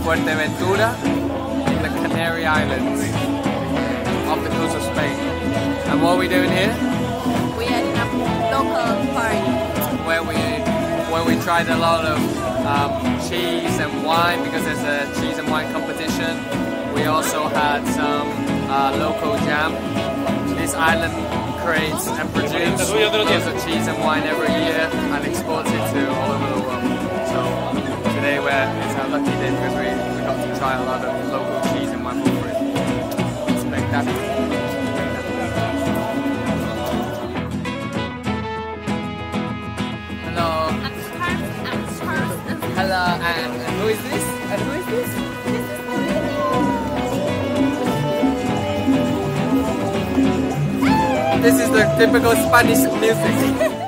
Fuerteventura in the Canary Islands off the coast of Spain. And what are we doing here? We are in a local party Where we tried a lot of cheese and wine because there's a cheese and wine competition. We also had some local jam. This island creates and produces lots of cheese and wine every year and exports it to all over the world. So today it's our lucky day because we got to try a lot of local cheese and wine for free. Spectacular. Hello. Hello, and who is this? And who is this? This is the typical Spanish music.